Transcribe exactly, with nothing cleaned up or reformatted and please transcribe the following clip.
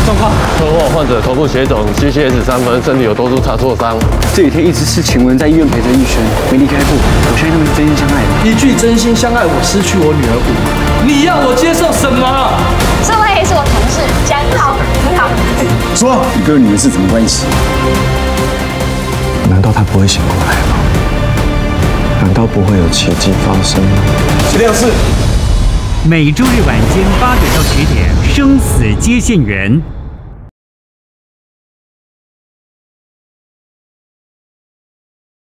状况？ 车祸患者头部血肿 ，C C S 三分，身体有多处擦挫伤。 这几天一直是晴雯在医院陪着逸轩，没离开过。我相信他们是真心相爱的。 一句真心相爱，我失去我女儿无疑，你要我接受什么？ 这位是我同事江浩，你好。 说，你跟你们是什么关系？难道他不会醒过来吗？难道不会有奇迹发生吗？七六四。 每周日晚间八点到十点，《生死接线员》。